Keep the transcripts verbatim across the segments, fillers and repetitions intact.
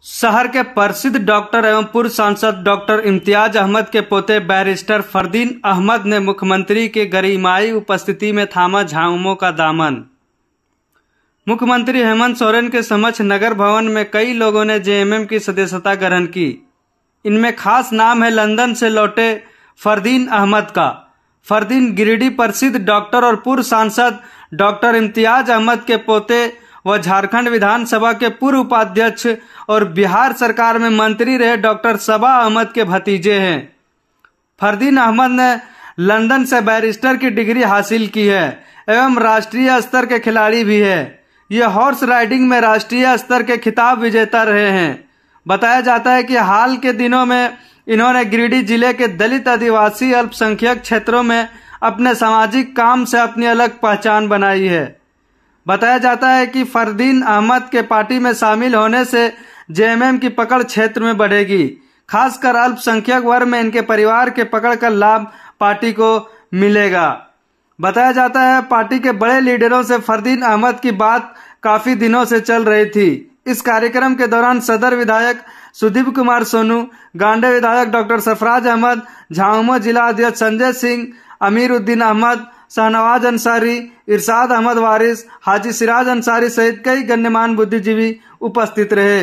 शहर के प्रसिद्ध डॉक्टर एवं पूर्व सांसद डॉक्टर इम्तियाज अहमद के पोते बैरिस्टर फरदीन अहमद ने मुख्यमंत्री के गरिमाई उपस्थिति में थामा झामुमो का दामन। मुख्यमंत्री हेमंत सोरेन के समक्ष नगर भवन में कई लोगों ने जेएमएम की सदस्यता ग्रहण की। इनमें खास नाम है लंदन से लौटे फरदीन अहमद का। फरदीन गिरिडीह प्रसिद्ध डॉक्टर और पूर्व सांसद डॉक्टर इम्तियाज अहमद के पोते व झारखंड विधानसभा के पूर्व उपाध्यक्ष और बिहार सरकार में मंत्री रहे डॉक्टर सबा अहमद के भतीजे हैं। फरदीन अहमद ने लंदन से बैरिस्टर की डिग्री हासिल की है एवं राष्ट्रीय स्तर के खिलाड़ी भी है। ये हॉर्स राइडिंग में राष्ट्रीय स्तर के खिताब विजेता रहे हैं। बताया जाता है कि हाल के दिनों में इन्होंने गिरिडीह जिले के दलित आदिवासी अल्पसंख्यक क्षेत्रों में अपने सामाजिक काम से अपनी अलग पहचान बनाई है। बताया जाता है कि फरदीन अहमद के पार्टी में शामिल होने से जेएमएम की पकड़ क्षेत्र में बढ़ेगी। खासकर अल्पसंख्यक वर्ग में इनके परिवार के पकड़ का लाभ पार्टी को मिलेगा। बताया जाता है पार्टी के बड़े लीडरों से फरदीन अहमद की बात काफी दिनों से चल रही थी। इस कार्यक्रम के दौरान सदर विधायक सुदीप कुमार सोनू, गांडे विधायक डॉक्टर सरफराज अहमद, झामुमो जिला अध्यक्ष संजय सिंह, अमीर उद्दीन अहमद, शाहनवाज अंसारी, इरशाद अहमद वारिस, हाजी सिराज अंसारी सहित कई गण्यमान्य बुद्धिजीवी उपस्थित रहे।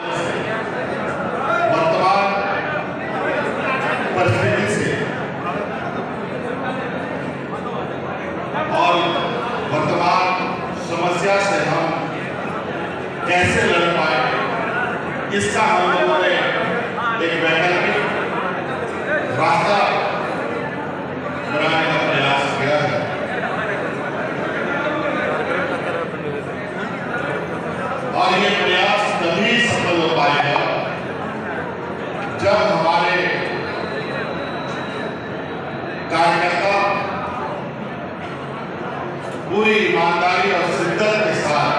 और वर्तमान समस्या से हम कैसे लड़ पाए, इसका हम लोगों ने एक वैकल्पिक रास्ता बनाने का प्रयास किया है। और ये प्रयास तभी सफल हो पाएगा जब हमारे कार्यकर्ता पूरी ईमानदारी और शिद्दत के साथ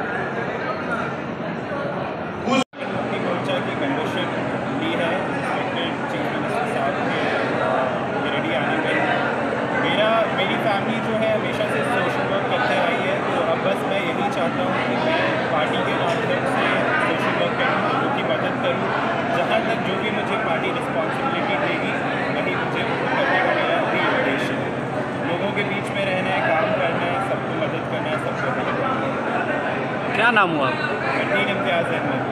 कुछ मोर्चा की कंडीशन ली है चीफ मिनिस्टर साहब के गिरिडीह आने पर। मेरा मेरी फैमिली जो है हमेशा से सोशल वर्क करते रही है, तो अब बस मैं यही चाहता हूँ कि मैं पार्टी के माध्यम से सोशल वर्क करूँ, लोगों की मदद करूँ। जहाँ तक जो भी मुझे पार्टी रिस्पॉन्सिबिलिटी देगी वही मुझे करने का मेरा भी उद्देश्य है। लोगों के बीच में रहना है, काम करना है, सबको मदद करना है, सबको हेल्प करना है। क्या नाम हुआ? फरदीन इम्तियाज अहमद।